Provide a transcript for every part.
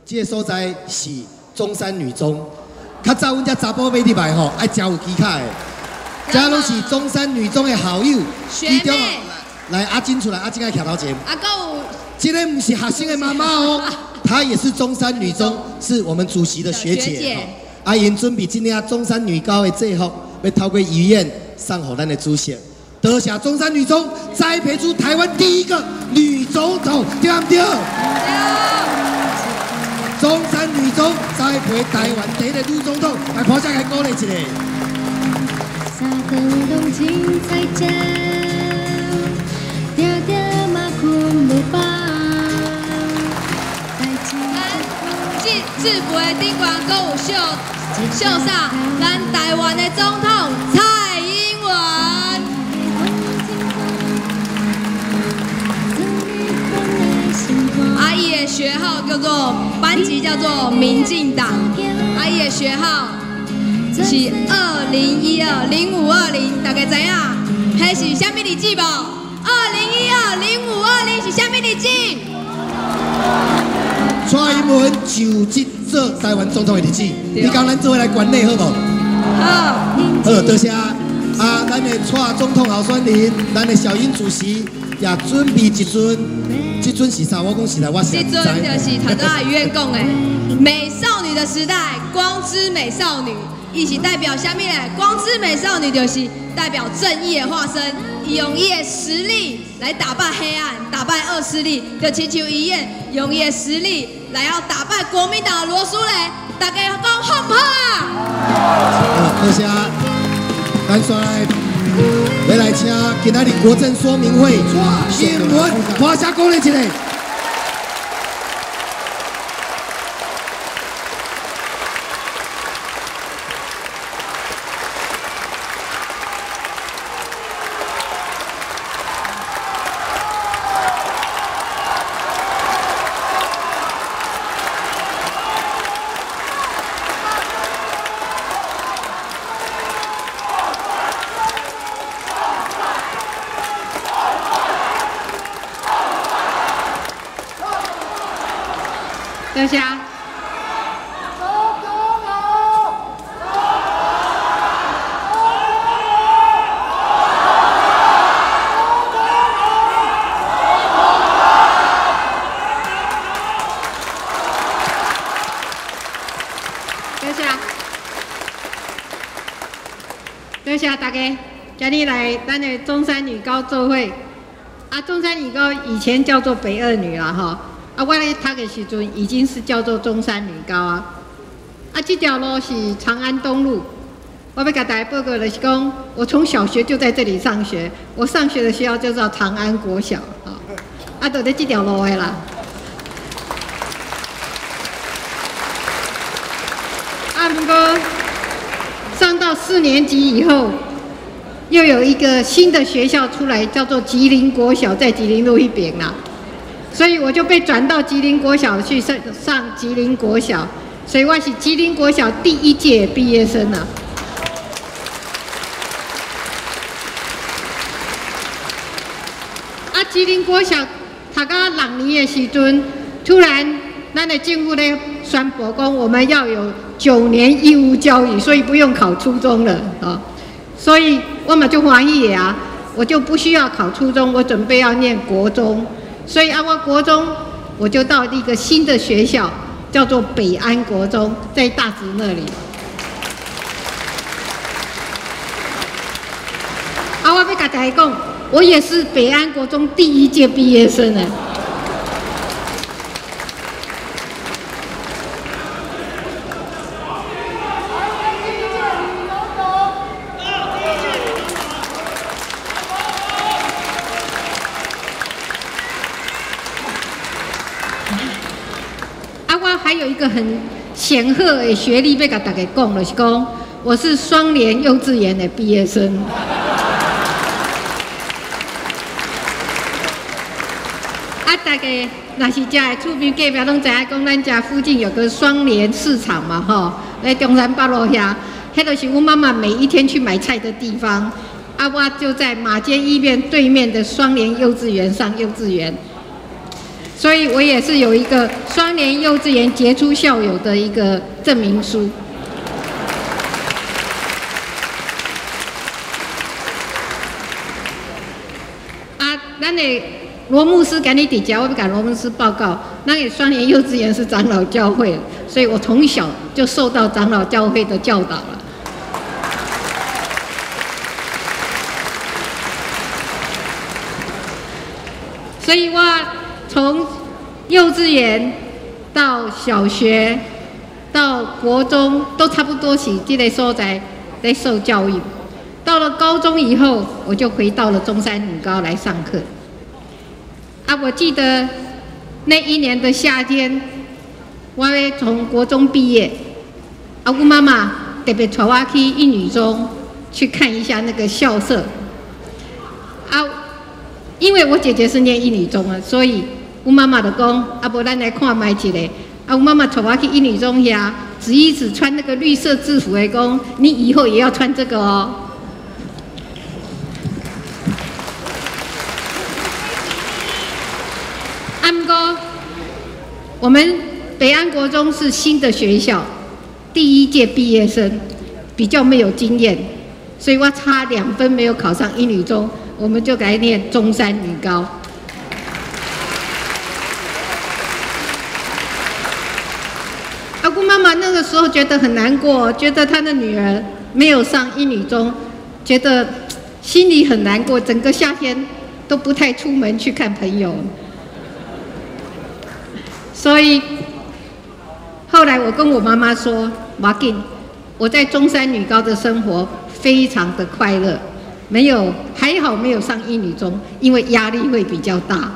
这个所在是中山女中。较早阮遮查甫买入来吼，爱真有机卡的。这拢是中山女中的好友， 学妹。 来，阿金出来，阿金爱徛头前。 阿有。 今天不是学生的妈妈哦，她也是中山女中，是我们主席的学姐。阿英准备今天中山女高的最后，要透过医院送给咱的主席。得下中山女中栽培出台湾第一个女总统，对不对？中山女中栽培台湾第一个女总统，来拍下来鼓励一下。 三更动情才叫，条条马困不饱。 制服的顶端阁有秀上咱台湾的总统蔡英文。阿姨的学号叫做班级叫做民进党，阿姨的学号是2012-0520，大家知影？迄是啥物日子无？2012-0520是啥物日子？ 蔡英文就职做台湾总统的日子，你讲咱做伙来管内好不好？好，多谢咱的蔡总统候选人，咱的小英主席也准备一尊，这尊是啥？我讲实在，我是。这尊就是头早医院讲的美少女的时代，光之美少女，伊是代表啥物嘞？光之美少女就是代表正义的化身，伊用伊的实力来打败黑暗，打败恶势力，就亲像医院用伊的实力。来要打败国民党的罗淑蕾，大家讲好不好啊？ 多谢，咱先来请今仔日国政说明会蔡英文拍下鼓励一下。 多谢。多谢大家，今日来咱的中山女高做伙。中山女高以前叫做北二女啦，哈。我咧读的时阵已经是叫做中山女高啊。这条路是长安东路。我要甲大家报告的是讲，我从小学就在这里上学，我上学的学校就叫长安国小啊。就在这条路的啦。不过上到4年级以后，又有一个新的学校出来，叫做吉林国小，在吉林路一边啦。所以我就被转到吉林国小去上吉林国小，所以我是吉林国小第1届毕业生啊。吉林国小读到6年的时阵，突然咱的政府咧宣布讲，我们要有9年义务教育，所以不用考初中了啊。所以我嘛就欢喜啊，我就不需要考初中，我准备要念国中。所以我国中我就到一个新的学校，叫做北安国中，在大直那里。我要跟大家讲，我也是北安国中第1届毕业生呢。还有一个很显赫的学历要甲大家讲，就是讲我是双联幼稚园的毕业生。大家若是遮的厝边隔壁拢知影讲，咱家附近有个双联市场嘛，吼，在中山北路遐，迄就是我妈妈每一天去买菜的地方。我就在马街医院对面的双联幼稚园上幼稚园。 所以我也是有一个双联幼稚园杰出校友的一个证明书。咱的罗牧师给你底下，我不敢罗牧师报告，那个双联幼稚园是长老教会，所以我从小就受到长老教会的教导了。所以我从幼稚园到小学到国中都差不多是这个所在在受教育。到了高中以后，我就回到了中山女高来上课。我记得那一年的夏天，我从国中毕业，我妈妈特别带我去一女中去看一下那个校舍。因为我姐姐是念一女中啊，所以我妈妈就讲，不然来看卖一个。我妈妈带我去一女中遐，指一指穿那个绿色制服的，讲你以后也要穿这个哦。我们北安国中是新的学校，第1届毕业生，比较没有经验，所以我差2分没有考上一女中，我们就来念中山女高。姑妈妈那个时候觉得很难过，觉得她的女儿没有上一女中，觉得心里很难过，整个夏天都不太出门去看朋友。所以后来我跟我妈妈说，马紧，我在中山女高的生活非常的快乐，还好没有上一女中，因为压力会比较大。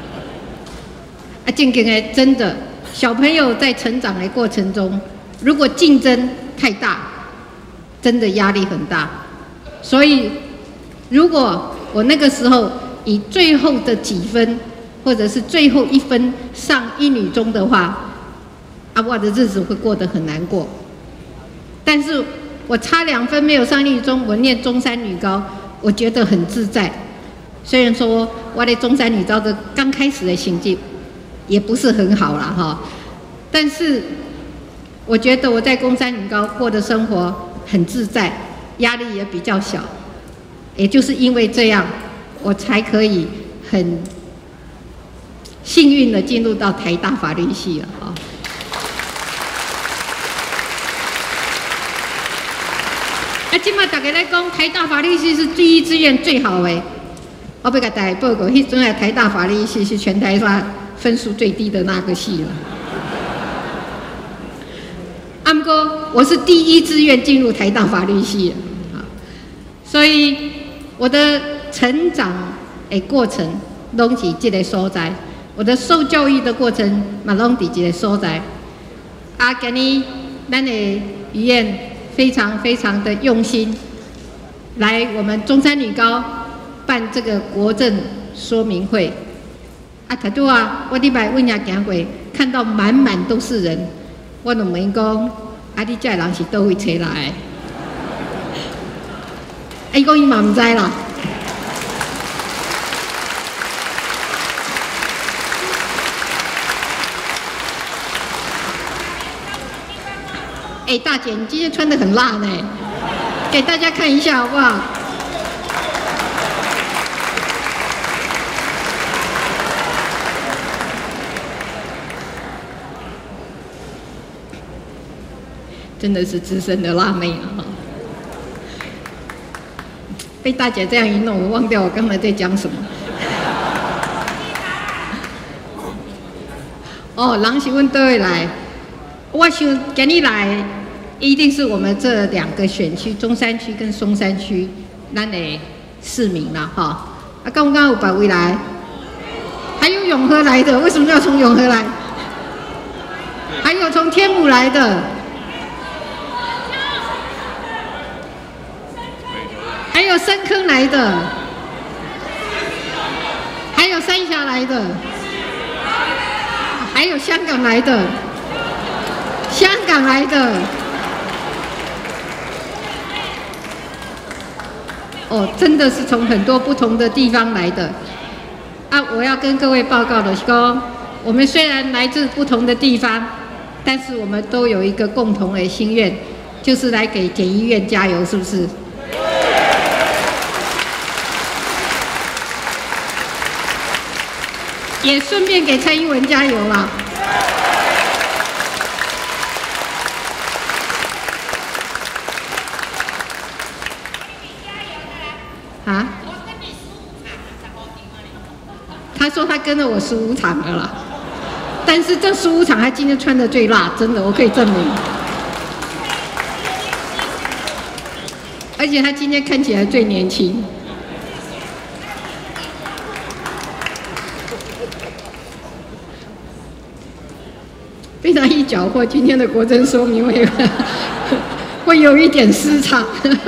正经的，真的，小朋友在成长的过程中，如果竞争太大，真的压力很大。所以如果我那个时候以最后的几分，或者是最后1分上一女中的话，我的日子会过得很难过。但是我差2分没有上一女中，我念中山女高，我觉得很自在。虽然说我在中山女高的刚开始的成绩也不是很好啦哈，但是我觉得我在中山女高过的生活很自在，压力也比较小。也就是因为这样，我才可以很幸运的进入到台大法律系了啊！今麦大家在讲台大法律系是第1志愿最好的，我要给大家报告，迄阵的台大法律系是全台湾分数最低的那个系了。不过我是第1志愿进入台大法律系啊，所以我的成长的过程拢是这个所在。我的受教育的过程嘛，拢伫这个所在。今日咱的语言非常非常的用心，来我们中山女高办这个国政说明会。头拄我礼拜阮遐行过，看到满满都是人，我就问讲，你这人是倒位找来的？伊讲伊嘛唔知啦。大姐，你今天穿得很辣呢，给大家看一下好不好？真的是资深的辣妹了哈！被大姐这样一弄，我忘掉我刚才在讲什么。人是阮倒位来，我想今日来。一定是我们这2个选区，中山区跟松山区，咱的市民啦，哈。刚刚有别位来，还有永和来的，为什么要从永和来？还有从天母来的，还有深坑来的，还有三峡来的，还有香港来的，香港来的。真的是从很多不同的地方来的。我要跟各位报告的是说， 我们虽然来自不同的地方，但是我们都有一个共同的心愿，就是来给检医院加油，是不是？也顺便给蔡英文加油啦！啊？他说他跟了我15场了啦，但是这15场他今天穿的最辣，真的，我可以证明。而且他今天看起来最年轻。非常一搅和，今天的国政说明会有一点失常，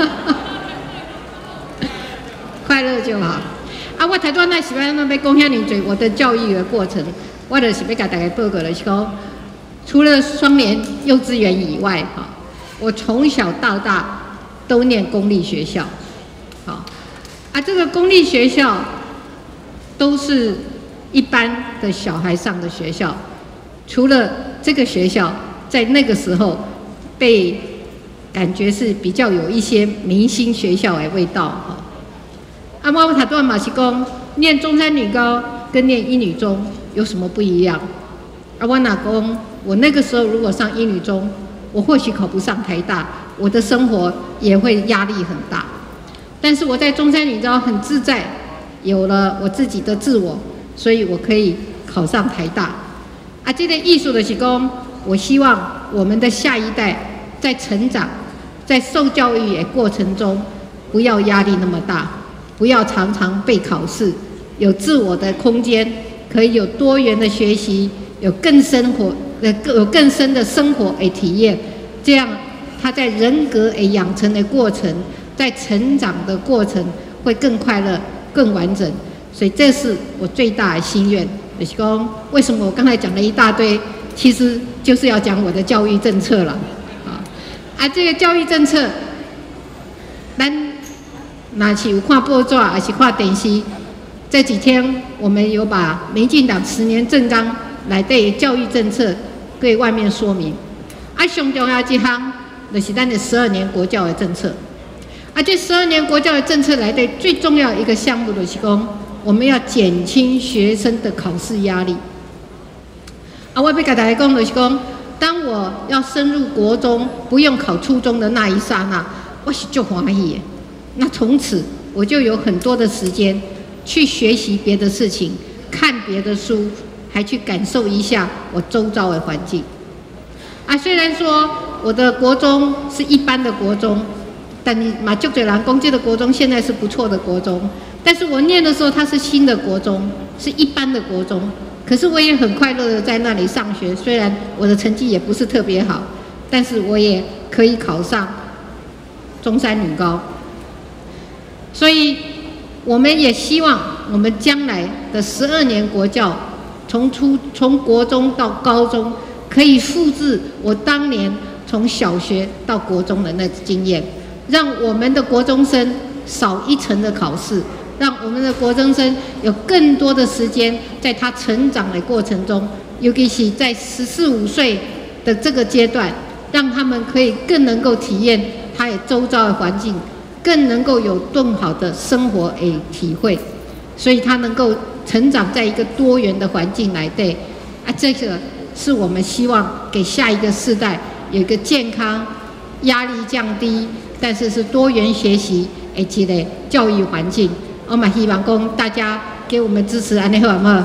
快乐就好。啊，我台湾那喜欢那边讲遐尼多我的教育的过程，我就是要给大家报告的是讲，除了双联幼稚园以外，哈，我从小到大都念公立学校，好，啊，这个公立学校都是一般的小孩上的学校。除了这个学校在那个时候被感觉是比较有一些明星学校的味道哈。啊，我塔段马是讲念中山女高跟念一女中有什么不一样？啊，我哪讲我那个时候如果上一女中，我或许考不上台大，我的生活也会压力很大。但是我在中山女高很自在，有了我自己的自我，所以我可以考上台大。啊，这个艺术的是讲，我希望我们的下一代在成长、在受教育的过程中，不要压力那么大，不要常常被考试，有自我的空间，可以有多元的学习，有更深的生活的体验，这样他在人格的养成的过程，在成长的过程会更快乐、更完整。所以这是我最大的心愿。就是说，为什么我刚才讲了一大堆，其实就是要讲我的教育政策了，啊，这个教育政策，咱若是有看报纸，还是看电视，这几天我们有把民进党10年政纲来对教育政策对外面说明，啊，上重要一项就是咱的12年国教的政策，啊，这12年国教的政策来对最重要一个项目就是说。我们要减轻学生的考试压力。啊，我要跟大家讲就是讲，当我要升入国中，不用考初中的那一刹那，我是就欢喜的。那从此我就有很多的时间去学习别的事情，看别的书，还去感受一下我周遭的环境。啊，虽然说我的国中是一般的国中，但你马就嘴人讲这个国中现在是不错的国中。但是我念的时候，它是新的国中，是一般的国中。可是我也很快乐的在那里上学，虽然我的成绩也不是特别好，但是我也可以考上中山女高。所以，我们也希望我们将来的12年国教，从国中到高中，可以复制我当年从小学到国中的那经验，让我们的国中生少一层的考试。让我们的国中生有更多的时间，在他成长的过程中，尤其是在14、15岁的这个阶段，让他们可以更能够体验他的周遭的环境，更能够有更好的生活的体会，所以他能够成长在一个多元的环境来对，啊，这个是我们希望给下一个世代有一个健康、压力降低，但是是多元学习的一个教育环境。我嘛希望讲大家给我们支持，安尼好唔好？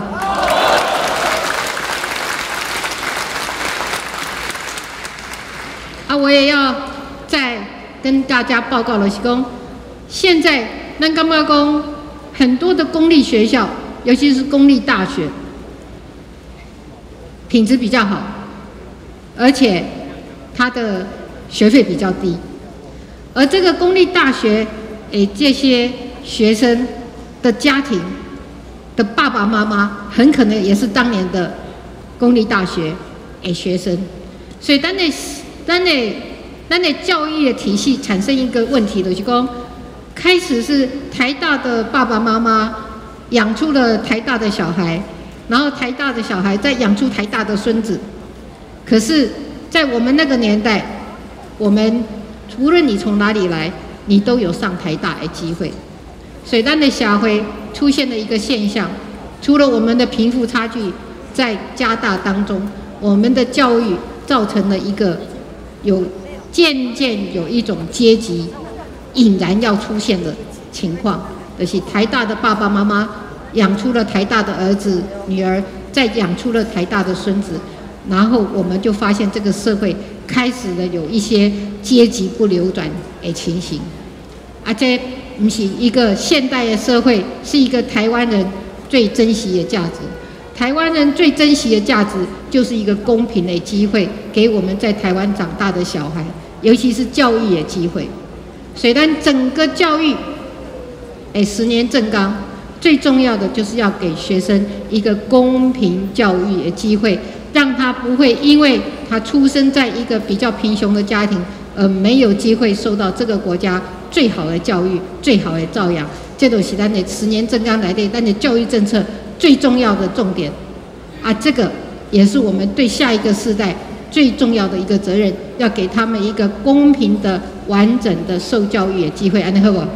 啊，我也要再跟大家报告的是讲，现在咱感觉讲很多的公立学校，尤其是公立大学，品质比较好，而且它的学费比较低，而这个公立大学，这些学生的家庭的爸爸妈妈很可能也是当年的公立大学的学生，所以咱的教育的体系产生一个问题，就是说，开始是台大的爸爸妈妈养出了台大的小孩， 然后台大的小孩再养出台大的孙子。可是，在我们那个年代，我们无论你从哪里来，你都有上台大的机会。所以，咱的社会出现了一个现象，除了我们的贫富差距在加大当中，我们的教育造成了一个渐渐有一种阶级引然要出现的情况，就是台大的爸爸妈妈养出了台大的儿子女儿，再养出了台大的孙子，然后我们就发现这个社会开始了有一些阶级不流转的情形，这不是一个现代的社会，是一个台湾人最珍惜的价值。台湾人最珍惜的价值，就是一个公平的机会，给我们在台湾长大的小孩，尤其是教育的机会。所以，咱整个教育，10年正纲，最重要的就是要给学生一个公平教育的机会，让他不会因为他出生在一个比较贫穷的家庭，而没有机会受到这个国家最好的教育、最好的照养。这都是咱的10年正纲来的，咱的教育政策最重要的重点。这个也是我们对下一个世代最重要的一个责任，要给他们一个公平的、完整的受教育的机会。安尼好不好？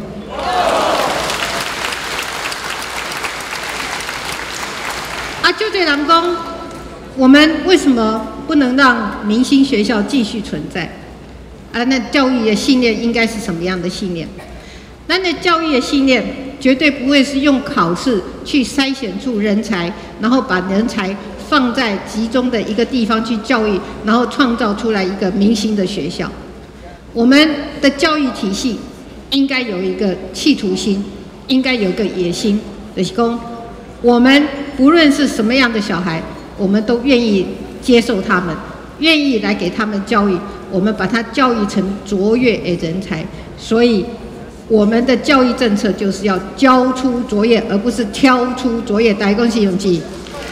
就这人讲，我们为什么不能让明星学校继续存在？那教育的信念应该是什么样的信念？咱的教育的信念绝对不会是用考试去筛选出人才，然后把人才放在集中的一个地方去教育，然后创造出来一个明星的学校。我们的教育体系应该有一个企图心，应该有一个野心，就是说，我们不论是什么样的小孩，我们都愿意接受他们，愿意来给他们教育，我们把他教育成卓越的人才。所以，我们的教育政策就是要教出卓越，而不是挑出卓越。大家恭喜永基。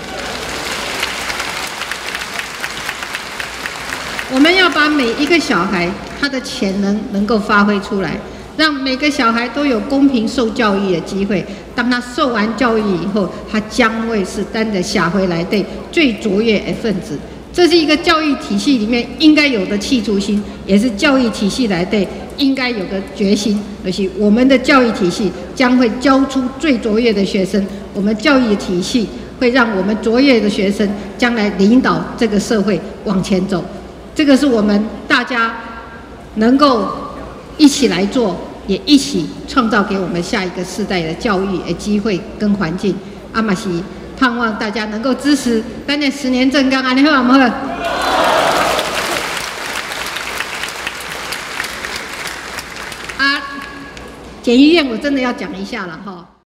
我们要把每一个小孩他的潜能能够发挥出来，让每个小孩都有公平受教育的机会。当他受完教育以后，他将会是咱的社会内的最卓越的分子。这是一个教育体系里面应该有的企图心，也是教育体系来的应该有的决心。就是我们的教育体系将会教出最卓越的学生，我们教育体系会让我们卓越的学生将来领导这个社会往前走。这个是我们大家能够一起来做，也一起创造给我们下一个世代的教育的机会跟环境。嘛是盼望大家能够支持咱的10年正纲，安尼好唔好？检医院我真的要讲一下了哈。